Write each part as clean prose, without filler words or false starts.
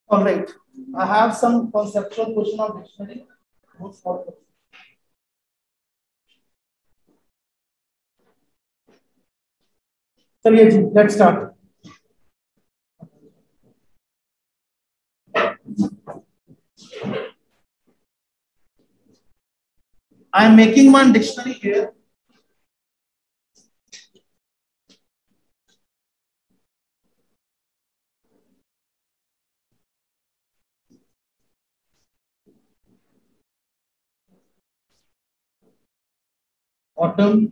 All right. I have some conceptual question of dictionary. चलिए जी, let's start. I am making one dictionary here. Autumn.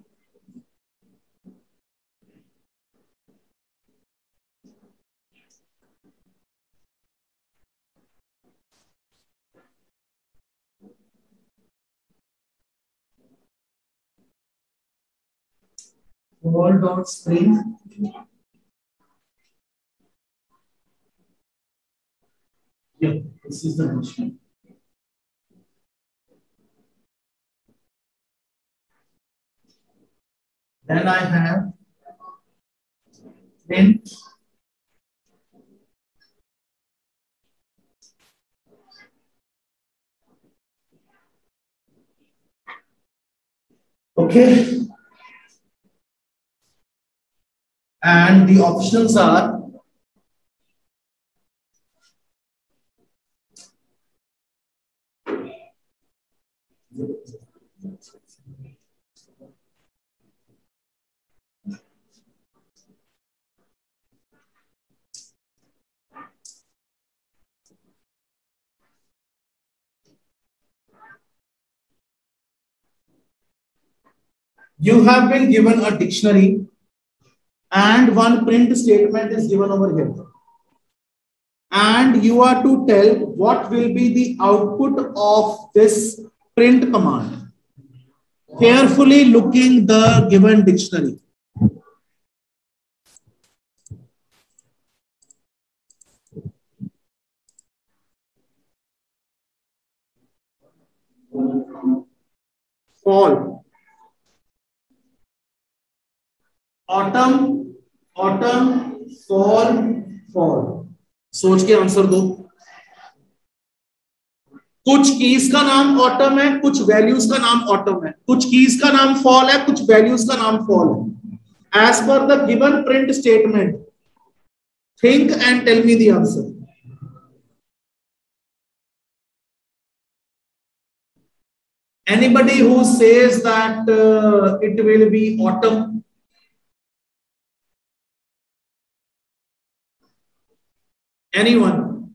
Fall dot spring. Yeah, this is the dictionary. Then I have print. Okay. And the options are you have been given a dictionary and one print statement is given over here. And you are to tell what will be the output of this print command. Carefully looking the given dictionary. Fall. Autumn, autumn, fall, fall. सोच के answer दो. कुछ keys का नाम autumn है, कुछ values का नाम ऑटम है, कुछ कीज का नाम फॉल है, कुछ वैल्यूज का नाम फॉल है. As per the given print statement, think and tell me the answer. Anybody who says that it will be autumn? Anyone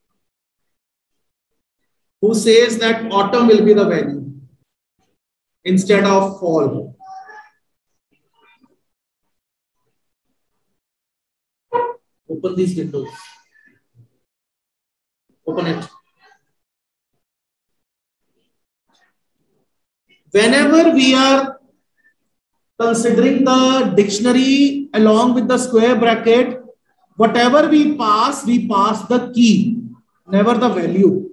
who says that autumn will be the value instead of fall? Open these windows. Open it. Whenever we are considering the dictionary along with the square bracket, whatever we pass the key, never the value.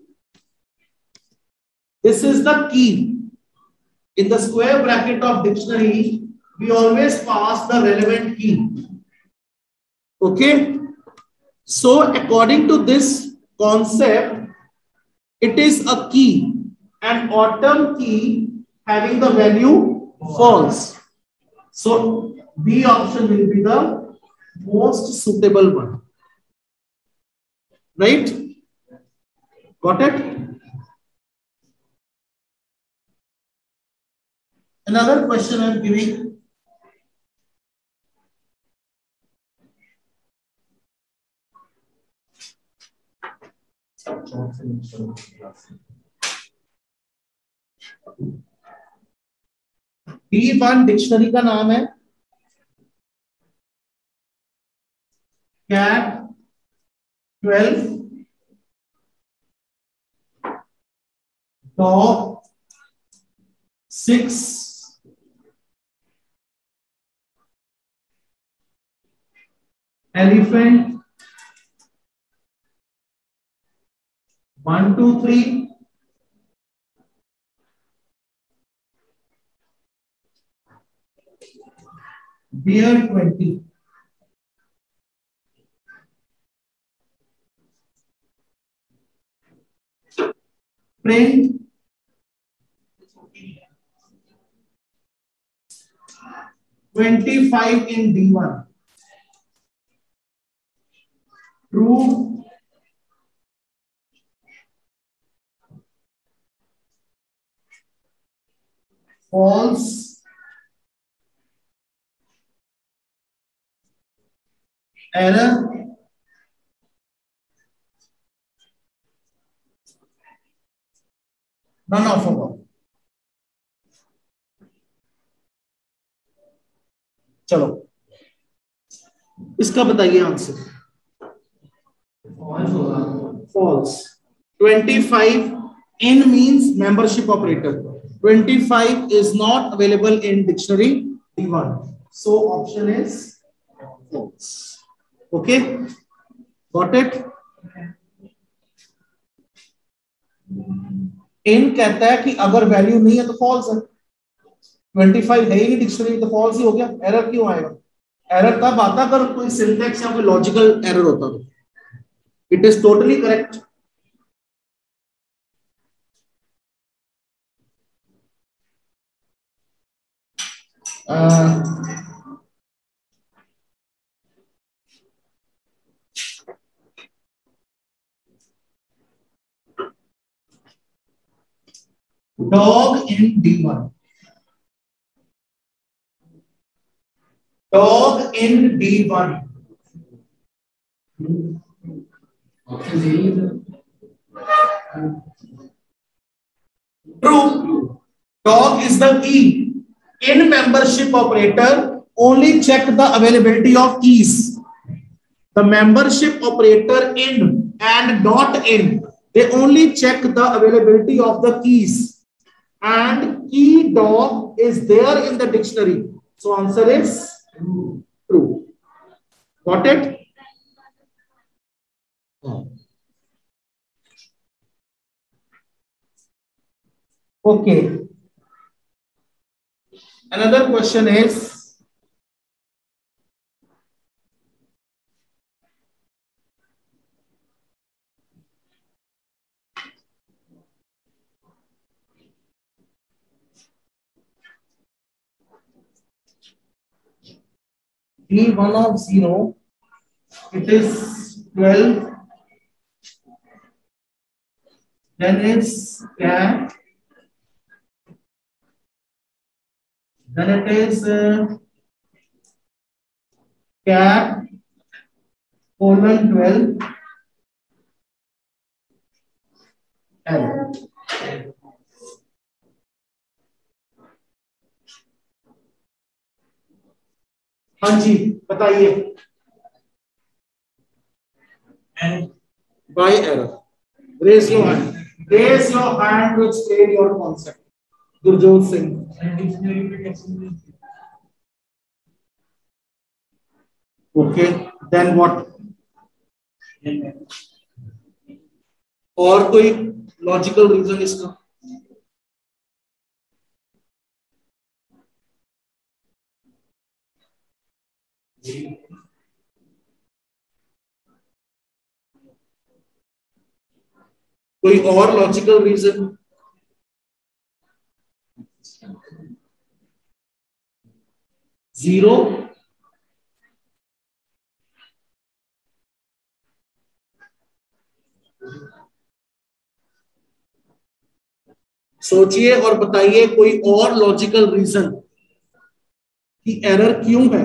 This is the key. In the square bracket of dictionary, we always pass the relevant key. Okay. So according to this concept, it is a key, an autumn key having the value false. So B option will be the most suitable one. Right? Got it? Another question I'm giving. D1 dictionary का नाम है cat 12 dog 6 elephant 1 2 3 bear 20. Print 25 in D1. True. False. Error. None of above. चलो इसका बताइए answer. False. 25 in means membership operator. 25 is not available in dictionary D1. So option is false. Okay, got it? in कहता है कि अगर value नहीं है तो फॉल्स है। 25 है ही नहीं डिक्शनरी तो फॉल्स ही हो गया। एरर क्यों आएगा? एरर तब आता अगर कोई सिंटैक्स या कोई लॉजिकल एरर होता तो। It is totally correct. Dog in D1. Dog in D1. True. Dog is the key. In membership operator, only check the availability of keys. The membership operator in and not in, they only check the availability of the keys. And key dog is there in the dictionary. So answer is true. Got it? Okay. Another question is, D1 of 0, it is 12, then it's cat, then it is cat colon 12 L. हाँ जी बताइए। By error. Raise your hand. Raise your hand to explain your concept. Gurjot Singh. Okay. Then what? और कोई logical reason इसका? कोई और logical reason? Zero सोचिए और बताइए कोई और लॉजिकल रीजन कि एरर क्यों है।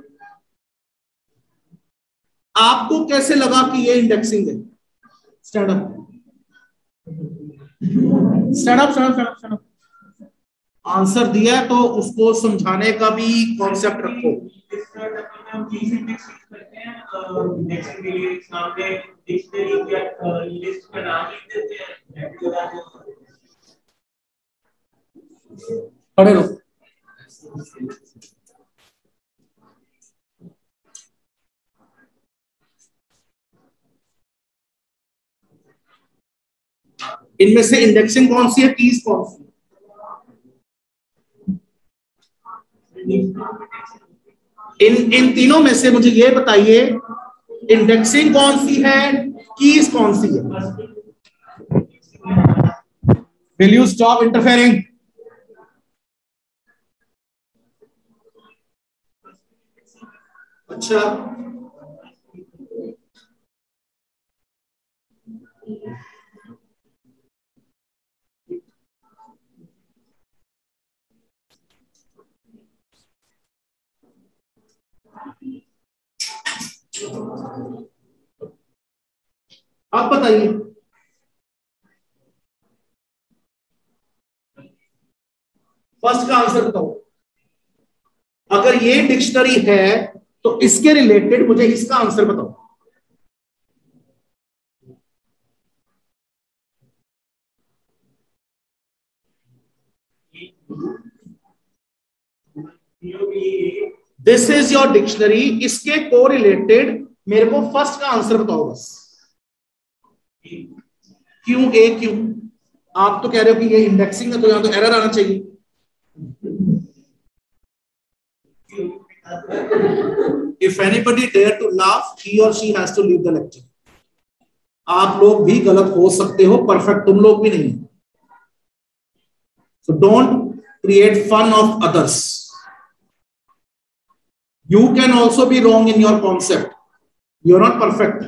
आपको कैसे लगा कि ये इंडेक्सिंग है? Stand up, stand up, stand up, stand up. Answer दिया तो उसको समझाने का भी कॉन्सेप्ट रखो। खड़े रहो। इनमें से इंडेक्सिंग कौन सी है, कीज कौन सी? इन तीनों में से मुझे ये बताइए इंडेक्सिंग कौन सी है, कीज कौन सी है? Will you stop interfering? अच्छा, आप बताइए, फर्स्ट का आंसर बताओ। अगर ये डिक्शनरी है तो इसके रिलेटेड मुझे इसका आंसर बताओ। दिस इज योर डिक्शनरी, इसके को रिलेटेड मेरे को फर्स्ट का आंसर बताओ बस। क्यों ए क्यों? आप तो कह रहे हो कि ये इंडेक्सिंग है तो यहां तो एरर आना चाहिए। If anybody dare to laugh, he or she has to leave the lecture. आप लोग भी गलत हो सकते हो, परफेक्ट तुम लोग भी नहीं। So don't create fun of others. You can also be wrong in your concept. You're not perfect.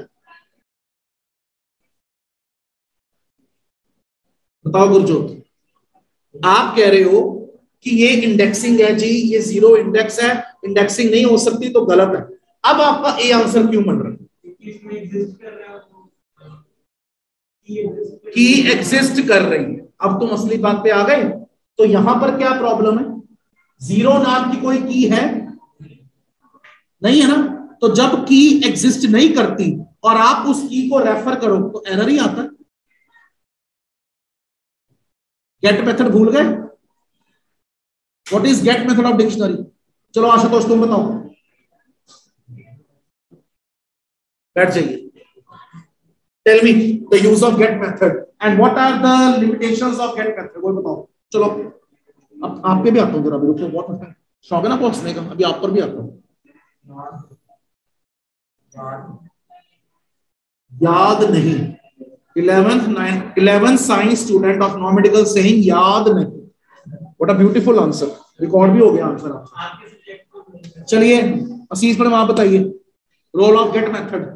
बताओ गुरजोत, आप कह रहे हो कि ये इंडेक्सिंग है जी, ये जीरो इंडेक्स है, इंडेक्सिंग नहीं हो सकती तो गलत है। अब आपका ए आंसर क्यों बन रहा है? की एग्जिस्ट कर रही है। अब तुम असली बात पे आ गए। तो यहां पर क्या प्रॉब्लम है? जीरो नाम की कोई की है नहीं है ना। तो जब की एग्जिस्ट नहीं करती और आप उस की को रेफर करो तो एरर ही आता है। गेट मेथड भूल गए? What is get method of dictionary? चलो आशुतोष तुम बताओ, बैठ जाइए। Tell me the use of get method and what are the limitations of get method, वो बताओ। चलो अब आप पे भी आता हूँ जरा, मेरे को बहुत शौक है ना पहुंचने का, अभी आप पर भी आता हूँ। याद नहीं। 11th science student of non medical saying याद नहीं। What a beautiful answer, record भी हो गया आंसर आपका। चलिए असीस मैडम आप बताइए रोल ऑफ गेट मेथड।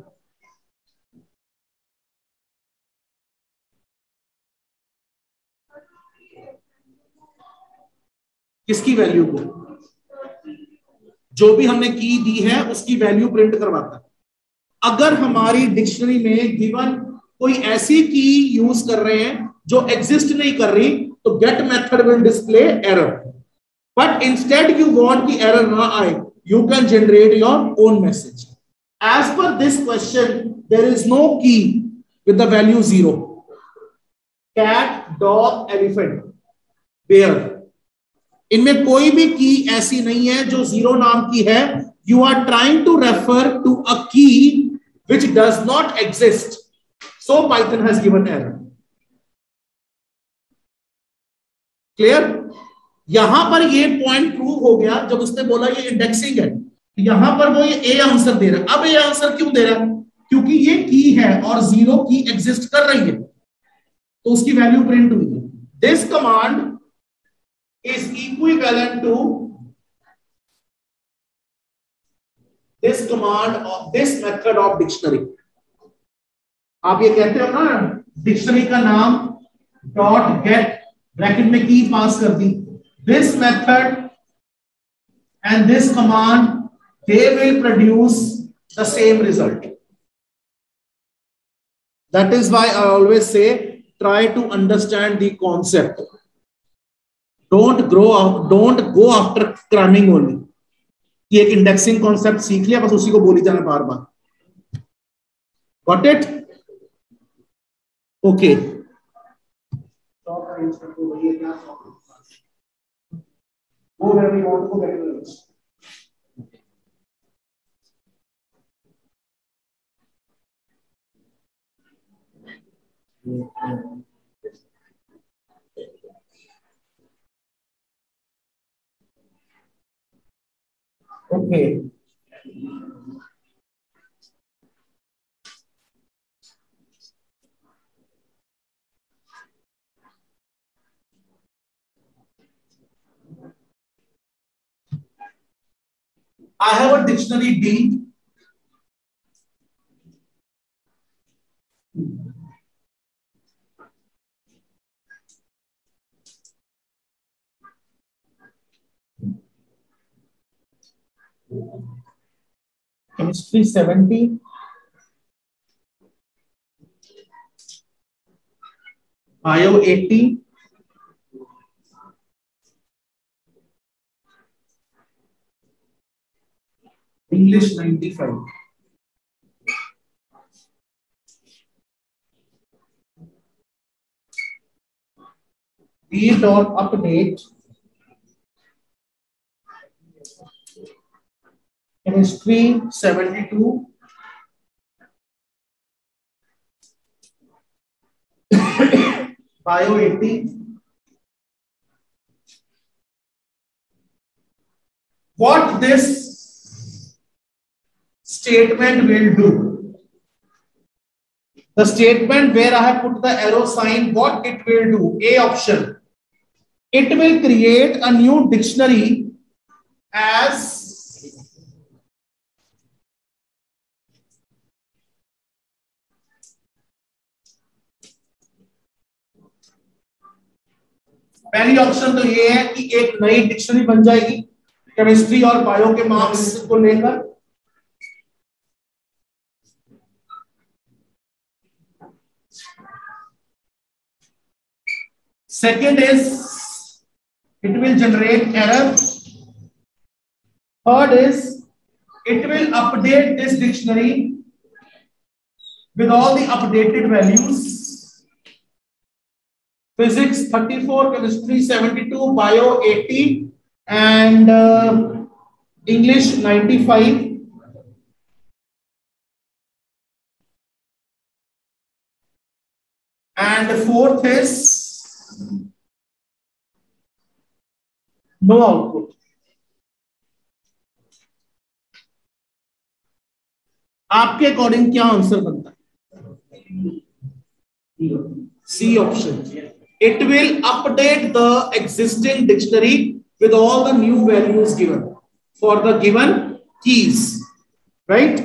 किसकी वैल्यू को? जो भी हमने की दी है उसकी वैल्यू प्रिंट करवाता है। अगर हमारी डिक्शनरी में गिवन कोई ऐसी की यूज कर रहे हैं जो एग्जिस्ट नहीं कर रही तो get method will display error. But instead you want की एरर ना आए, you can generate your own message. As per this question there is no key with the value 0। Cat, dog, elephant, bear, इनमें कोई भी की ऐसी नहीं है जो 0 नाम की है। You are trying to refer to a key which does not exist, so Python has given error. Clear? यहां पर ये पॉइंट प्रूव हो गया जब उसने बोला ये इंडेक्सिंग है। यहां पर वो ये ए आंसर दे रहा है। अब ए आंसर क्यों दे रहा है? क्योंकि ये की है और 0 की एग्जिस्ट कर रही है तो उसकी वैल्यू प्रिंट हुई है। This command is equivalent to this command of this method of dictionary. आप ये कहते हो ना डिक्शनरी का नाम डॉट गेट ब्रैकेट में की पास कर दी। This method and this command they will produce the same result. That is why I always say try to understand the concept. Don't go after cramming only. कि एक indexing concept सीख लिया बस उसी को बोली जाना बार बार। Got it? Okay okay I have a dictionary D. Chemistry 70. Bio 80. English 95. D.update Chemistry 72. Bio 80. What this statement will do? The statement where I have put the arrow sign, what it will do? A option. It will create a new dictionary as पहली option तो ये है कि एक नई dictionary बन जाएगी chemistry और बायो के मार्क्स को लेकर। Second is it will generate error. Third is it will update this dictionary with all the updated values. Physics 34, chemistry 72, bio 80 and English 95. And the fourth is no output. आपके according क्या answer बनता है? C option. It will update the existing dictionary with all the new values given for the given keys, right?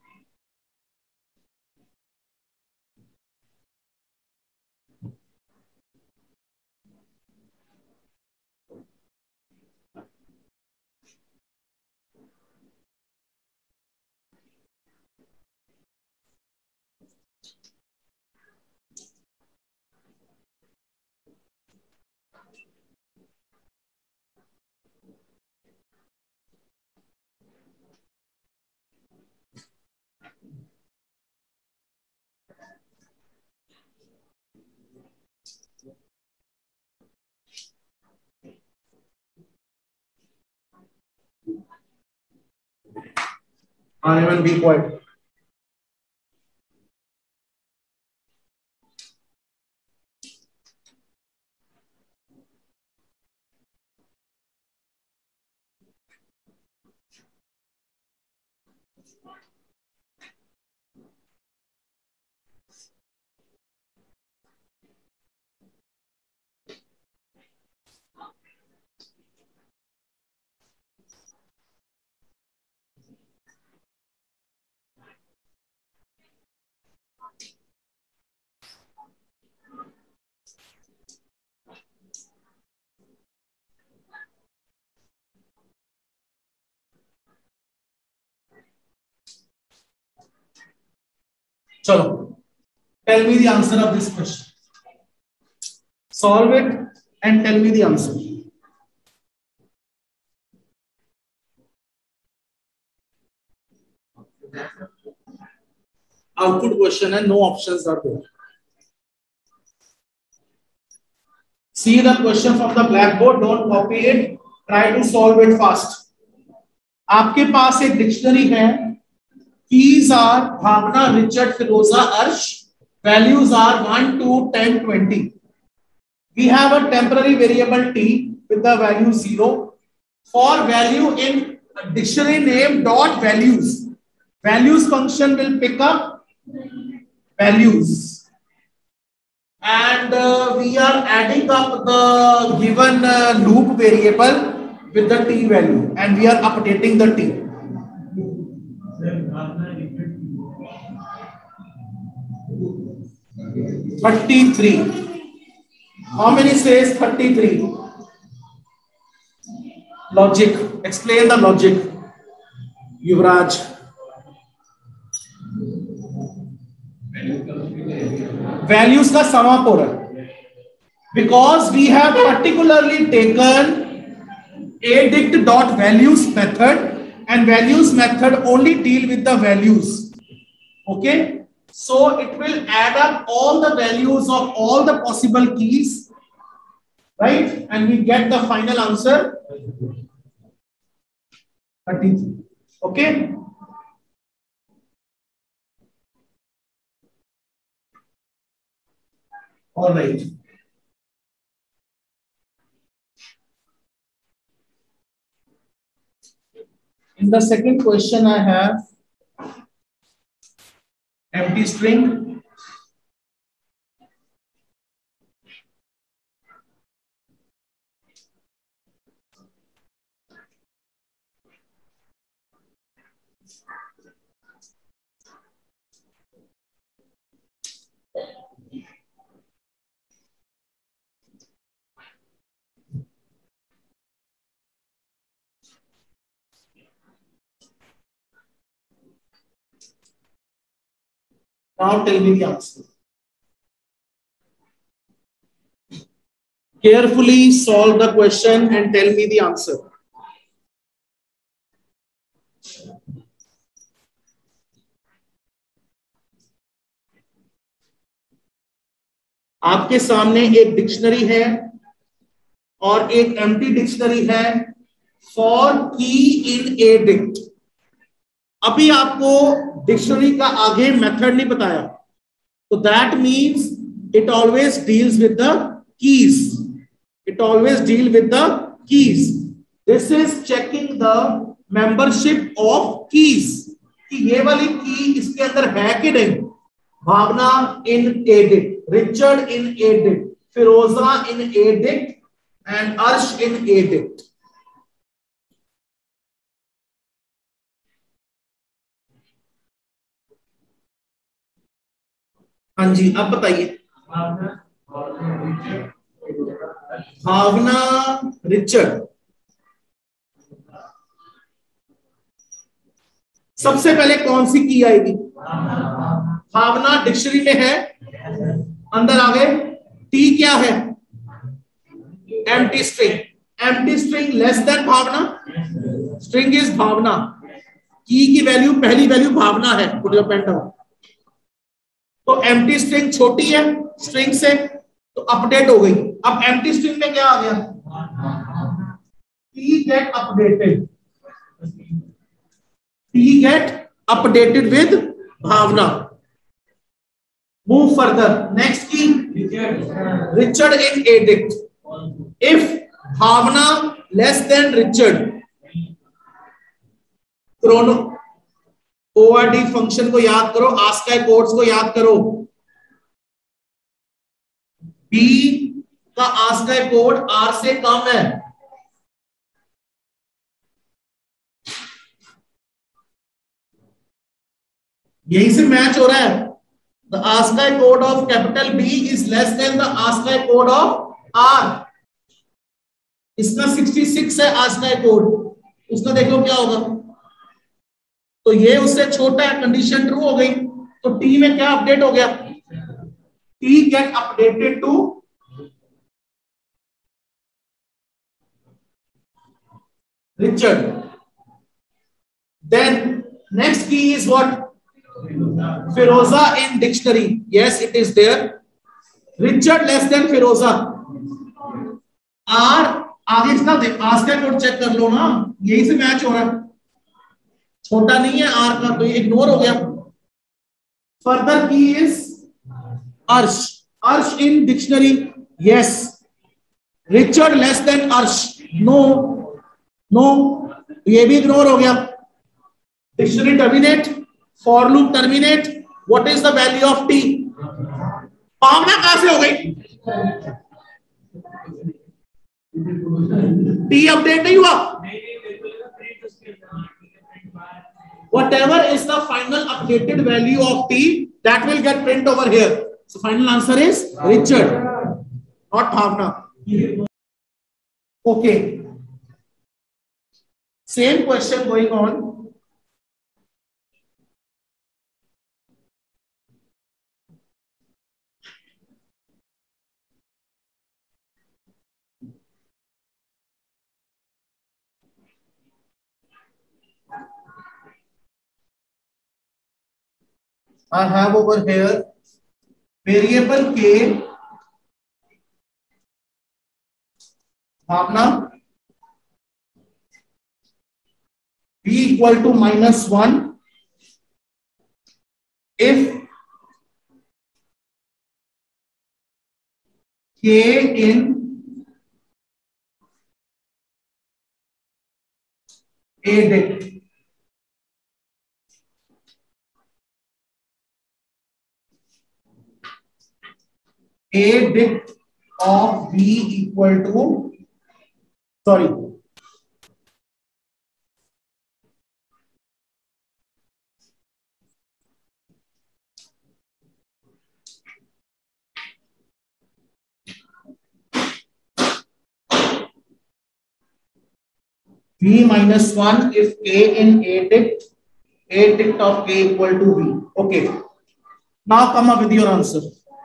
Everyone be quiet. Chalo, tell me the answer of this question. Solve it and tell me the answer. Output question and no options are there. See the question from the blackboard, don't copy it, try to solve it fast. आपके पास एक dictionary है. Keys are Bhavna, Richard, Firoza, Arsh. Values are 1, 2, 10, 20. We have a temporary variable t with the value 0. For value in dictionary name dot values, values function will pick up values. And we are adding up the given loop variable with the t value and we are updating the t. 33. How many says 33? Logic. Explain the logic. Yuvraj. Values का sum up हो रहा है. Because we have particularly taken ADICT.values method, and values method only deal with the values. Okay, so it will add up all the values of all the possible keys, right, and we get the final answer 33. Okay, all right. In the second question, I have empty string. Now tell me the answer. Carefully solve the question and tell me the answer. आपके सामने एक dictionary है और एक empty dictionary है for की इन addict. अभी आपको डिक्शनरी का आगे मेथड नहीं बताया, तो that means it always deals with the keys. It always deal with the keys. This is checking the membership of keys कि ये वाली की इसके अंदर है कि नहीं. Bhavna in dict, Richard in dict, Firoza in dict and Arsh in dict. हाँ जी, अब बताइए. भावना रिचर्ड. सबसे पहले कौन सी की आएगी? भावना डिक्शनरी में है, अंदर आ गए. टी क्या है? Empty string. Empty string less than Bhavna. String is Bhavna. Key value, पहली वैल्यू भावना है. Put your pen down. तो एम्प्टी स्ट्रिंग छोटी है स्ट्रिंग से, तो अपडेट हो गई. अब एम्प्टी स्ट्रिंग में क्या आ गया? T get updated. T get updated with Bhavna. Move further. Next key Richard in dict. If Bhavna less than Richard, क्रोनो ओआरडी फंक्शन को याद करो, आस्काई कोड्स को याद करो. बी का आस्काई कोड आर से कम है. यही से मैच हो रहा है. The ASCII code of capital B is less than the ASCII code of R. इसका 66 है आस्काई कोड, उसका देखो क्या होगा. तो ये उससे छोटा है, कंडीशन ट्रू हो गई. तो टी में क्या अपडेट हो गया? T get updated to Richard. Then next key is what? Firoza in dictionary. Yes, it is there. Richard less than Firoza. R आगे इसका आस्का कोड चेक कर लो ना, यही से मैच हो रहा है. छोटा नहीं है आर का, तो ये इग्नोर हो गया. फर्दर की is Arsh. Arsh in dictionary. Yes. Richard less than Arsh. No no, ये भी इग्नोर हो गया. Dictionary terminate. For loop terminate. What is the value of t? Bhavna कहां से हो गई? t अपडेट नहीं हुआ. Whatever is the final updated value of t, that will get print over here. So final answer is Richard, not Bhavna. Okay. Same question going on. I have over here variable K, Bhavna, B equal to -1 if K in A dict. A dict of B equal to, sorry, B -1 if K in A dict of K equal to B. Okay. Now come up with your answer.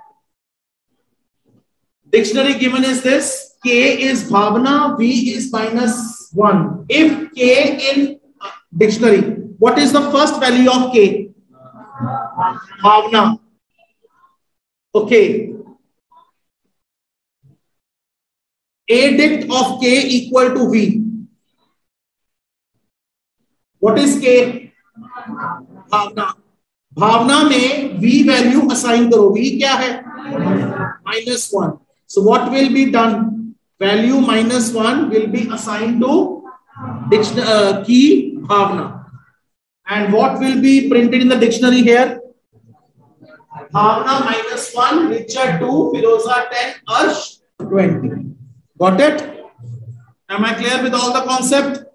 Dictionary given is this. K is Bhavna, V is -1. If K in dictionary, what is the first value of K? Bhavna. Okay. A dict of K equal to V. What is K? भावना. भावना में V value assign करो. V क्या है? -1. So what will be done? Value -1 will be assigned to key Bhavna. And what will be printed in the dictionary here? Bhavna -1, Richard 2, Firoza 10, Arsh 20. Got it? Am I clear with all the concept?